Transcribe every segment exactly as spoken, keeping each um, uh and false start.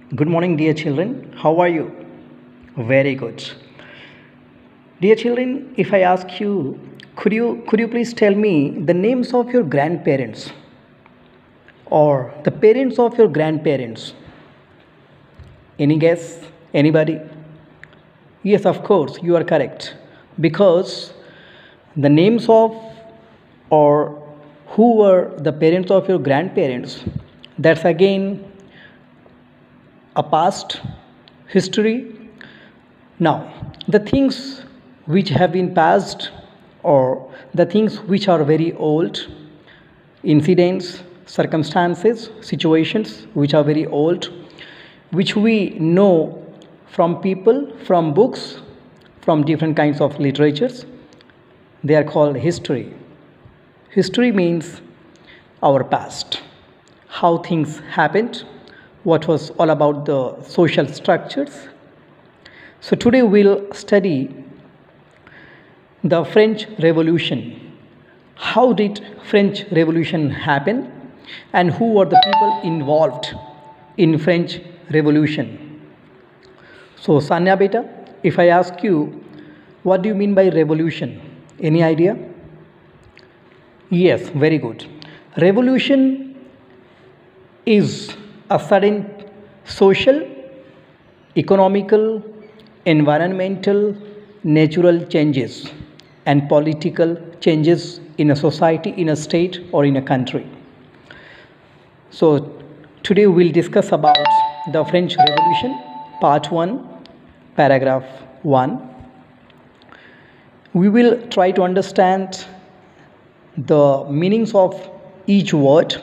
Good morning, dear children. How are you? Very good. Dear children, if I ask you, could you could you please tell me the names of your grandparents or the parents of your grandparents? Any guess? Anybody? Yes, of course, you are correct. Because the names of or who were the parents of your grandparents, that's again a past history. Now, the things which have been passed or the things which are very old, incidents, circumstances, situations which are very old, which we know from people, from books, from different kinds of literatures, they are called history. History means our past, how things happened, what was all about the social structures. So today we'll study the French Revolution. How did French Revolution happen and who were the people involved in French Revolution? So Sanya beta, if I ask you, what do you mean by revolution? Any idea? Yes, very good. Revolution is a sudden social, economical, environmental, natural changes and political changes in a society, in a state or in a country. So today we'll discuss about the French Revolution, part one, paragraph one. We will try to understand the meanings of each word.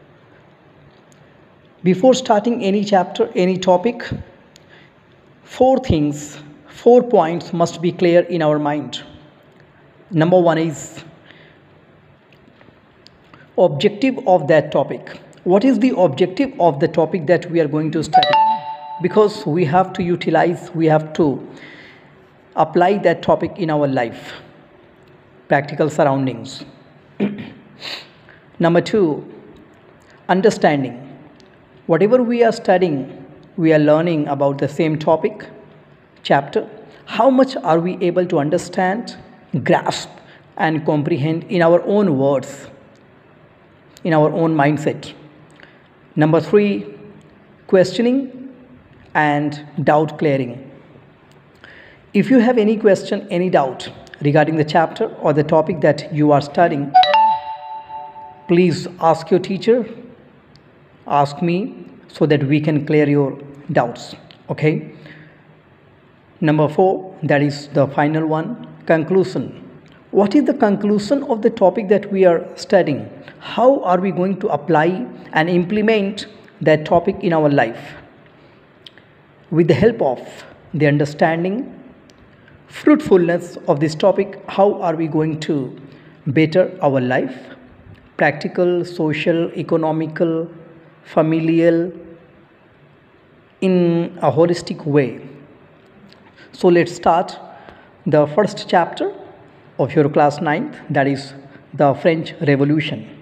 Before starting any chapter, any topic, four things, four points must be clear in our mind. Number one is objective of that topic. What is the objective of the topic that we are going to study? Because we have to utilize, we have to apply that topic in our life, practical surroundings. Number two, understanding. Whatever we are studying, we are learning about the same topic, chapter. How much are we able to understand, grasp, and comprehend in our own words, in our own mindset? Number three, questioning and doubt clearing. If you have any question, any doubt regarding the chapter or the topic that you are studying, please ask your teacher, ask me, so that we can clear your doubts. Okay? Number four, that is the final one, conclusion. What is the conclusion of the topic that we are studying? How are we going to apply and implement that topic in our life? With the help of the understanding, fruitfulness of this topic, how are we going to better our life? Practical, social, economical, familial, in a holistic way. So let's start the first chapter of your class ninth, that is the French Revolution.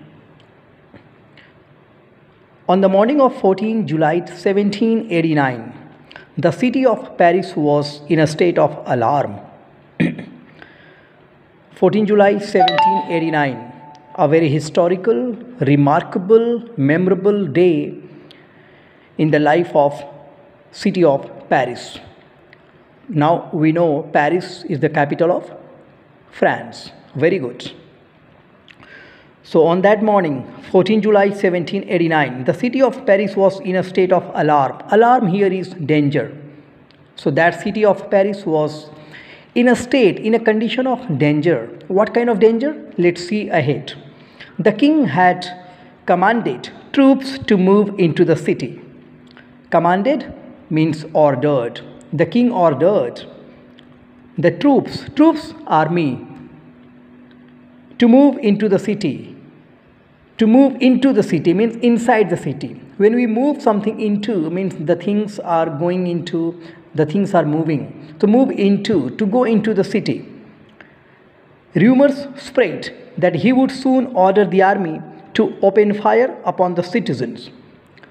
On the morning of fourteenth July seventeen eighty-nine, the city of Paris was in a state of alarm. fourteenth July seventeen eighty-nine, a very historical, remarkable, memorable day in the life of city of Paris. Now we know Paris is the capital of France. Very good. So on that morning, fourteenth July seventeen eighty-nine, the city of Paris was in a state of alarm. Alarm here is danger. So that city of Paris was in a state, in a condition of danger. What kind of danger? Let's see ahead. The king had commanded troops to move into the city. Commanded means ordered. The king ordered the troops, troops, army, to move into the city. To move into the city means inside the city. When we move something into, means the things are going into, the things are moving. To move into, to go into the city. Rumors spread that he would soon order the army to open fire upon the citizens.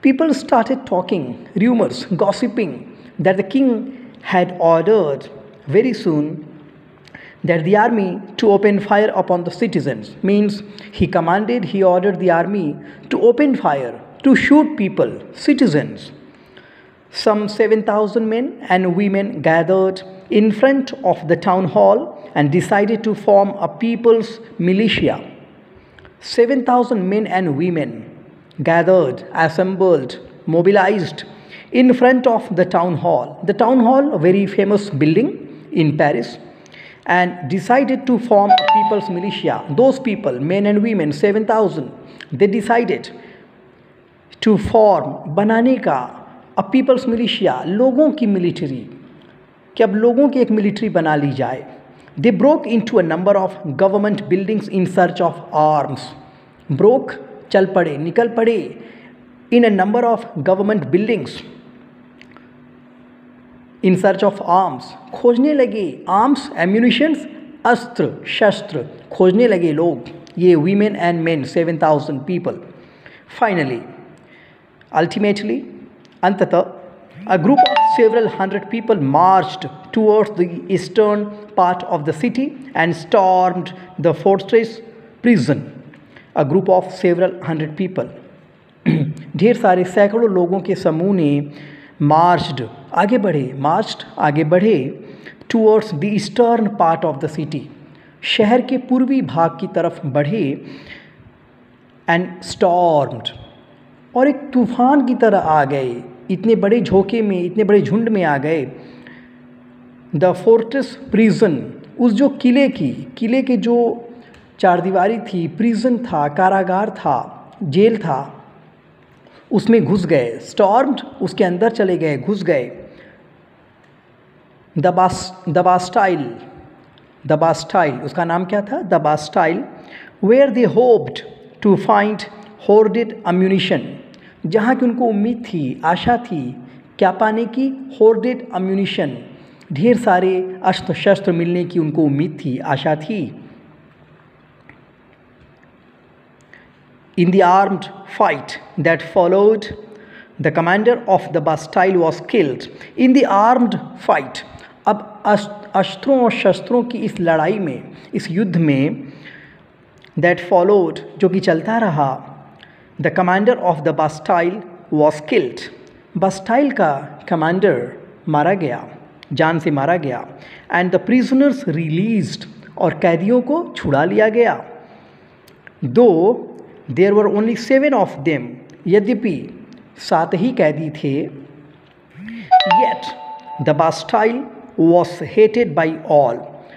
People started talking, rumors, gossiping that the king had ordered very soon that the army to open fire upon the citizens. Means he commanded, he ordered the army to open fire, to shoot people, citizens. Some seven thousand men and women gathered in front of the town hall and decided to form a people's militia. seven thousand men and women gathered, assembled, mobilized in front of the town hall. The town hall, a very famous building in Paris, and decided to form a people's militia. Those people, men and women, seven thousand, they decided to form, बनाने का a people's militia, लोगों की military, कि अब लोगों की एक military बना ली जाए. They broke into a number of government buildings in search of arms. Broke, चल पड़े, निकल पड़े in a number of government buildings in search of arms. खोजने लगे arms, ammunitions, अस्त्र, शस्त्र खोजने लगे लोग, ये women and men, seven thousand people. Finally, ultimately, अंततः, a group of several hundred people marched towards the eastern part of the city and stormed the fortress prison. A group of several hundred people. ढेर सारे सैकड़ों लोगों के समूह ने marched, आगे बढ़े, मार्च्ड आगे बढ़े towards the eastern part of the city, शहर के पूर्वी भाग की तरफ बढ़े एंड स्टॉर्म्ड, और एक तूफान की तरह आ गए, इतने बड़े झोंके में, इतने बड़े झुंड में आ गए. द फोर्ट्रेस प्रिजन, उस जो किले की, किले के जो चार दीवारी थी, प्रिजन था, कारागार था, जेल था, उसमें घुस गए. स्टॉर्म्ड, उसके अंदर चले गए, घुस गए. द बास द बास्टाइल द बास्टाइल उसका नाम क्या था? The Bastille, where they hoped to find hoarded ammunition, जहाँ की उनको उम्मीद थी, आशा थी, क्या पाने की? होर्डेड अम्यूनिशन, ढेर सारे अस्त्र शस्त्र मिलने की उनको उम्मीद थी, आशा थी. In the armed fight that followed, the commander of the Bastille was killed. In the armed fight, अब अस्त्रों और शस्त्रों की इस लड़ाई में, इस युद्ध में, that followed, जो कि चलता रहा, the commander of the Bastille was killed. Bastille का कमांडर मारा गया, जान से मारा गया. And the prisoners released, और कैदियों को छुड़ा लिया गया. Though there were only seven of them, यद्यपि सात ही कैदी थे, yet the Bastille was hated by all.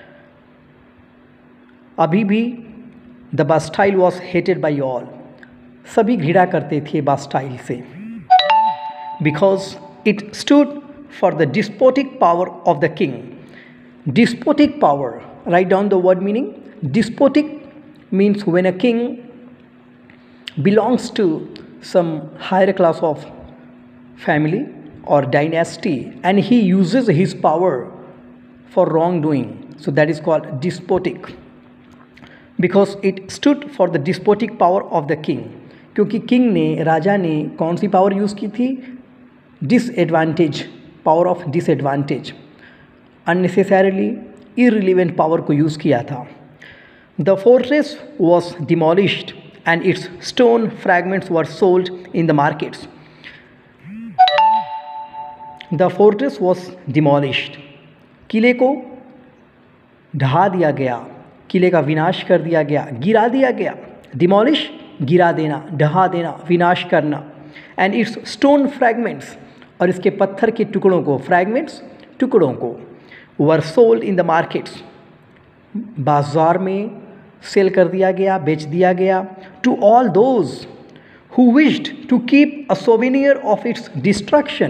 अभी भी the Bastille was hated by all, सभी घृणा करते थे बास्टाइल से. Because it stood for the despotic power of the king. Despotic power, write down the word meaning. Despotic means when a king belongs to some higher class of family or dynasty and he uses his power for wrongdoing, so that is called despotic. Because it stood for the despotic power of the king, क्योंकि king ने, राजा ने कौन सी power use की थी? Disadvantage, power of disadvantage, unnecessarily irrelevant power को use किया था. The fortress was demolished and its stone fragments were sold in the markets. The fortress was demolished. किले को ढहा दिया गया, किले का विनाश कर दिया गया, गिरा दिया गया. Demolish, गिरा देना, ढहा देना, विनाश करना. And its stone fragments, और इसके पत्थर के टुकड़ों को, fragments, टुकड़ों को, were sold in the markets, बाजार में सेल कर दिया गया, बेच दिया गया. To all those who wished to keep a souvenir of its destruction,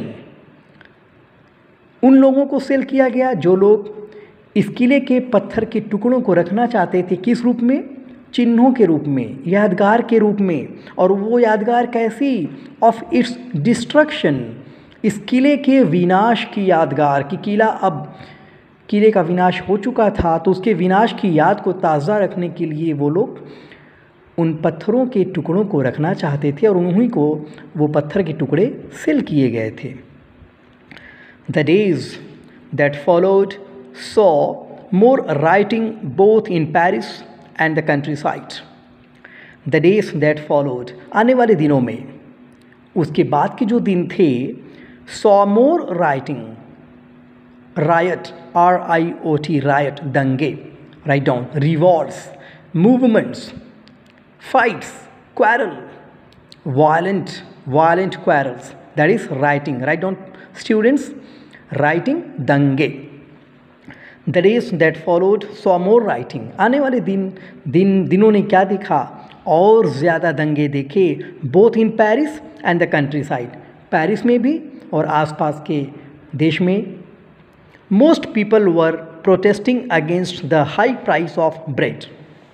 उन लोगों को सेल किया गया जो लोग इस किले के पत्थर के टुकड़ों को रखना चाहते थे. किस रूप में? चिन्हों के रूप में, यादगार के रूप में. और वो यादगार कैसी? ऑफ इट्स डिस्ट्रक्शन, इस किले के विनाश की यादगार. कि किला अब किले का विनाश हो चुका था, तो उसके विनाश की याद को ताज़ा रखने के लिए वो लोग उन पत्थरों के टुकड़ों को रखना चाहते थे और उन्हीं को वो पत्थर के टुकड़े सेल किए गए थे। The days that followed saw more writing both in Paris and the countryside. The days that followed, आने वाले दिनों में, उसके बाद के जो दिन थे, saw more rioting, riot, R I O T, riot, दंगे, write down, revolts, movements, fights, quarrel, violent, violent quarrels. That is writing. Write down, students. Writing, dange. The days that followed saw more writing. आने वाले दिन दिन दिनों ने क्या देखा? और ज़्यादा दंगे देखे, both in Paris and the countryside. Paris में भी और आसपास के देश में. Most people were protesting against the high price of bread.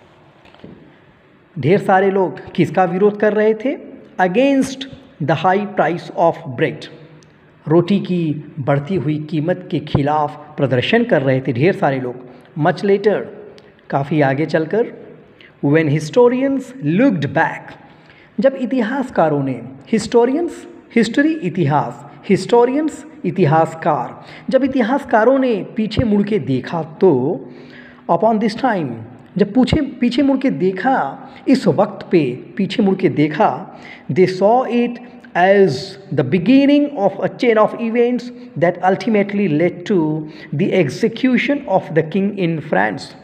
ढेर सारे लोग किसका विरोध कर रहे थे? Against the high price of bread, रोटी की बढ़ती हुई कीमत के खिलाफ प्रदर्शन कर रहे थे ढेर सारे लोग। मच लेटर, काफ़ी आगे चलकर, व्हेन हिस्टोरियंस लुक्ड बैक, जब इतिहासकारों ने, हिस्टोरियंस, हिस्ट्री, इतिहास, हिस्टोरियंस, इतिहासकार, जब इतिहासकारों ने पीछे मुड़ के देखा तो, अपॉन दिस टाइम, जब पूछे पीछे मुड़ के देखा, इस वक्त पे पीछे मुड़ के देखा, they saw it as the beginning of a chain of events that ultimately led to the execution of the king in France.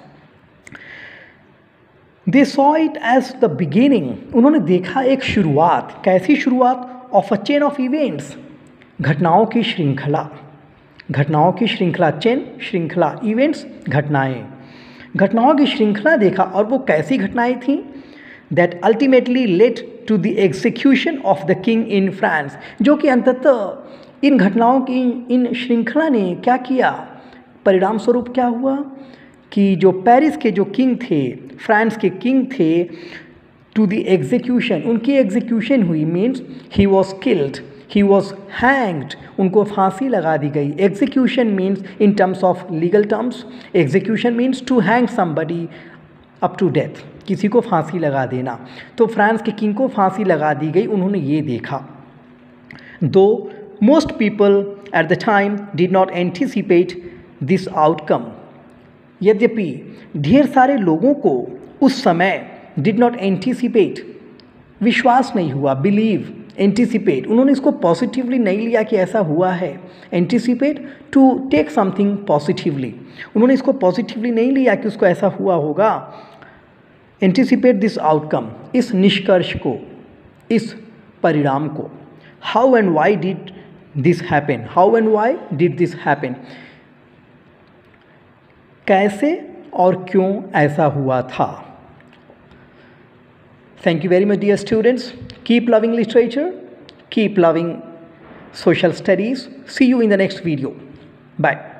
They saw it as the beginning, उन्होंने देखा एक शुरुआत, कैसी शुरुआत? Of a chain of events, घटनाओं की श्रृंखला, घटनाओं की श्रृंखला, चेन, श्रृंखला, इवेंट्स, घटनाएं, घटनाओं की श्रृंखला देखा। और वो कैसी घटनाएं थीं? That ultimately led to the execution of the king in France, जो कि अंततः इन घटनाओं की, इन श्रृंखला ने क्या किया? परिणाम स्वरूप क्या हुआ कि जो पेरिस के जो किंग थे, फ्रांस के किंग थे, टू द एग्जीक्यूशन, उनकी एग्जीक्यूशन हुई, means he was killed, he was hanged, उनको फांसी लगा दी गई। Execution means in terms of legal terms, execution means to hang somebody up to death, किसी को फांसी लगा देना। तो फ्रांस के किंग को फांसी लगा दी गई, उन्होंने ये देखा। Though most people at the time did not anticipate this outcome, यद्यपि ढेर सारे लोगों को उस समय डिड नॉट एंटिसिपेट, विश्वास नहीं हुआ, बिलीव, एंटिसिपेट, उन्होंने इसको पॉजिटिवली नहीं लिया कि ऐसा हुआ है। Anticipate, to take something positively, उन्होंने इसको पॉजिटिवली नहीं लिया कि उसको ऐसा हुआ होगा। एंटिसिपेट दिस आउटकम, इस निष्कर्ष को, इस परिणाम को। How and why did this happen, how and why did this happen, कैसे और क्यों ऐसा हुआ था। Thank you very much, dear students. Keep loving literature, keep loving social studies. See you in the next video. Bye.